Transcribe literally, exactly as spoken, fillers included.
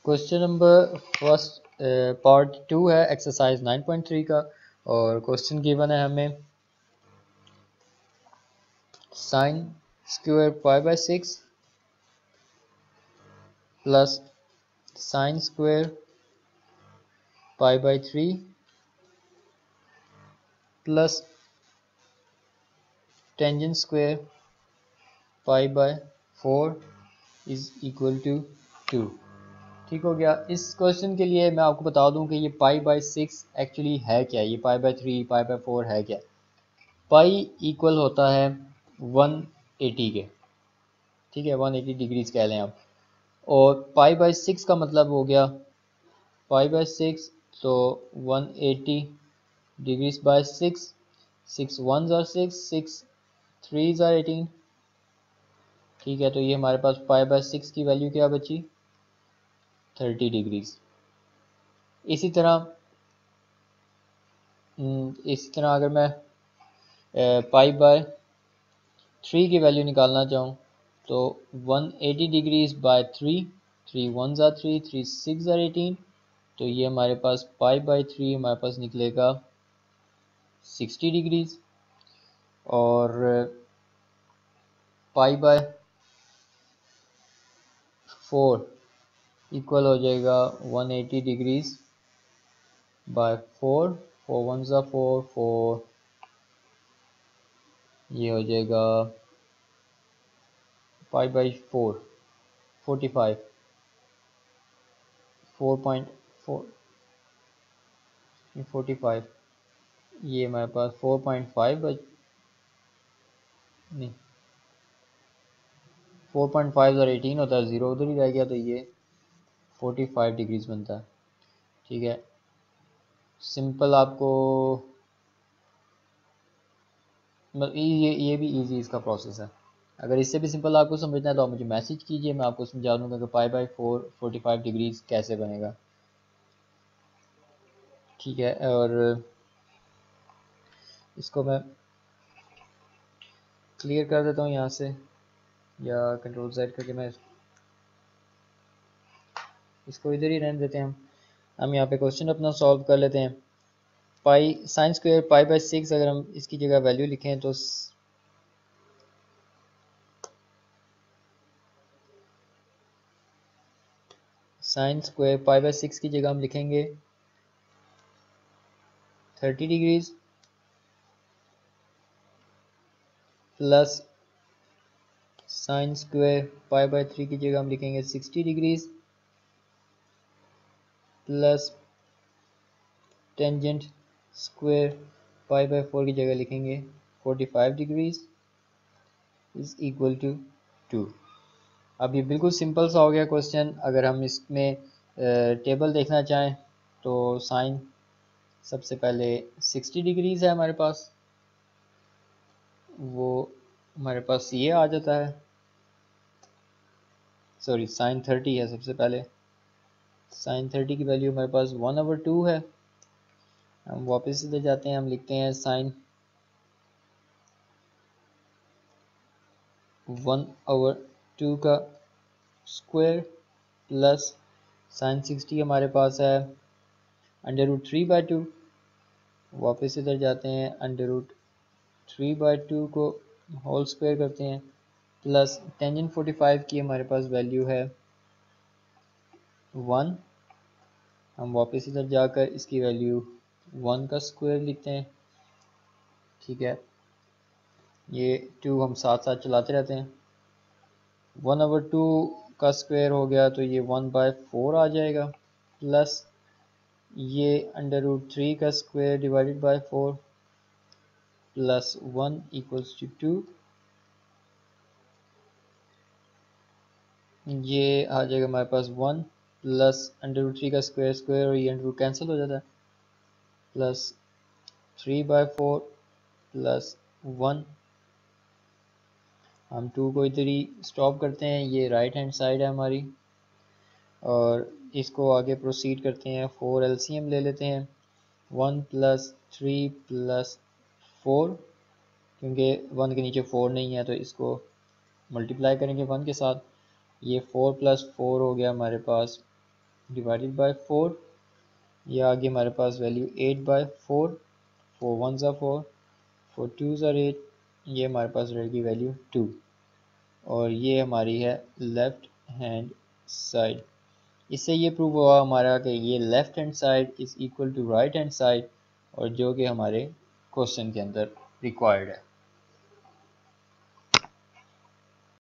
Question number first part two है exercise nine point three का। और क्वेश्चन गिवन है हमें sine square pi by six plus sine square pi by three plus tangent square pi by four is equal to two. ठीक हो गया। इस question के लिए मैं आपको बता दूं कि ये पाई बाय सिक्स एक्चुअली है क्या, ये pi by three pi by four है क्या। पाई इक्वल होता है वन एटी के, ठीक है, वन एटी डिग्रीज कह लें आप। और पाई बाय सिक्स का मतलब हो गया पाई बाय सिक्स, तो one eighty degrees by six, six one जार सिक्स, सिक्स थ्री जार एटीन। ठीक है, तो ये हमारे पास पाई बाय सिक्स की वैल्यू क्या बची, थर्टी डिग्रीज। इसी तरह इसी तरह अगर मैं पाई बाय थ्री की वैल्यू निकालना चाहूँ तो one eighty degrees by three, three one ज़ा थ्री, थ्री सिक्स ज़ा एटीन, तो ये हमारे पास पाई बाय थ्री हमारे पास निकलेगा सिक्सटी डिग्रीज। और पाई बाय फोर इक्वल हो जाएगा one eighty degrees by four, four one ज़ा फोर, फोर ये हो जाएगा pi by four forty five, four point four forty five, ये हमारे पास फोर पॉइंट फाइव बच नहीं फोर पॉइंट फाइव ज़रा एटीन होता है, ज़ीरो उधर ही रह गया, तो ये फोर्टी फाइव डिग्रीज बनता है। ठीक है, सिंपल आपको ये ये भी इजी इसका प्रोसेस है। अगर इससे भी सिंपल आपको समझना है तो आप मुझे मैसेज कीजिए, मैं आपको समझा दूंगा कि pi by four forty five degrees कैसे बनेगा। ठीक है, और इसको मैं क्लियर कर देता हूँ यहाँ से, या कंट्रोल जेड करके मैं इसको इधर ही रहने देते हैं। हम हम यहाँ पे क्वेश्चन अपना सॉल्व कर लेते हैं। Pi sine square pi by six अगर हम इसकी जगह वैल्यू लिखें तो sine square pi by six की जगह हम लिखेंगे thirty degrees plus sine square pi by three की जगह हम लिखेंगे sixty degrees plus tangent square pi by four की जगह लिखेंगे forty five degrees is equal to two. अब ये बिल्कुल सिंपल सा हो गया क्वेश्चन। अगर हम इसमें टेबल देखना चाहें तो साइन सबसे पहले सिक्सटी डिग्रीज है हमारे पास, वो हमारे पास ये आ जाता है, सॉरी साइन थर्टी है सबसे पहले, साइन थर्टी की वैल्यू हमारे पास वन ओवर टू है। हम वापस इधर जाते हैं, हम लिखते हैं साइन वन ओवर टू का स्क्वायर प्लस साइन सिक्सटी हमारे पास है under root three by two. वापस इधर जाते हैं, under root three by two को होल स्क्वायर करते हैं प्लस टेंजेंट फोर्टी फाइव की हमारे पास वैल्यू है वन। हम वापस इधर जाकर इसकी वैल्यू वन का स्क्वायर लिखते हैं। ठीक है, ये टू हम साथ साथ चलाते रहते हैं। वन ओवर टू का स्क्वायर हो गया तो ये वन बाय फोर आ जाएगा प्लस ये अंडर रूट थ्री का square divided by four plus one equals to two. ये आ जाएगा हमारे पास one plus under root three का स्क्वायर स्क्वायर और ये अंडर रूट कैंसिल हो जाता है plus three by four plus one. हम टू को इधर ही स्टॉप करते हैं, ये राइट हैंड साइड है हमारी, और इसको आगे प्रोसीड करते हैं। फोर एलसीएम ले लेते हैं, one plus three plus four, क्योंकि वन के नीचे फोर नहीं है तो इसको मल्टीप्लाई करेंगे वन के साथ। ये फोर प्लस फोर हो गया हमारे पास डिवाइडेड बाय फोर, ये आगे हमारे पास value eight by four, four one ज़ा फोर, फोर टू ज़ा एट, ये हमारे पास रहेगी वैल्यू टू। और ये हमारी है लेफ़्ट हैंड साइड। इससे ये प्रूव हुआ हमारा कि ये left hand side is equal to right hand side, और जो कि हमारे क्वेश्चन के अंदर रिक्वायर्ड है।